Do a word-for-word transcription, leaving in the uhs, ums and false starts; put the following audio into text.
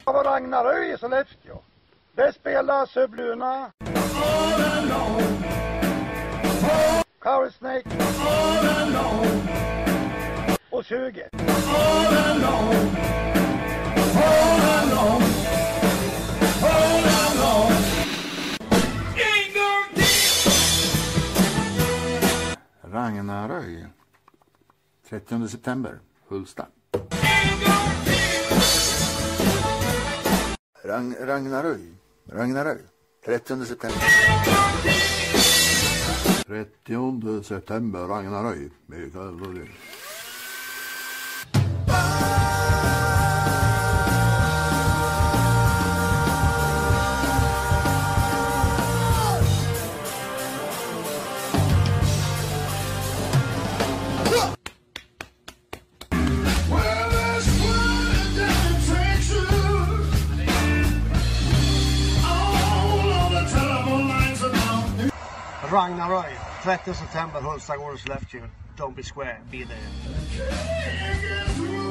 Det var Ragnaröj i Sollefteå. Det spelar Subluna, Coversnake och Suget. Ragnaröj, trettionde september, Hullsta. Ragn, Ragnaröj, Ragnaröj, trettionde september. trettionde september, Ragnaröj, Mikael och det. Ragnaröj, trettionde september, Hullsta, Gård och Sollefteå. Don't be square, be there.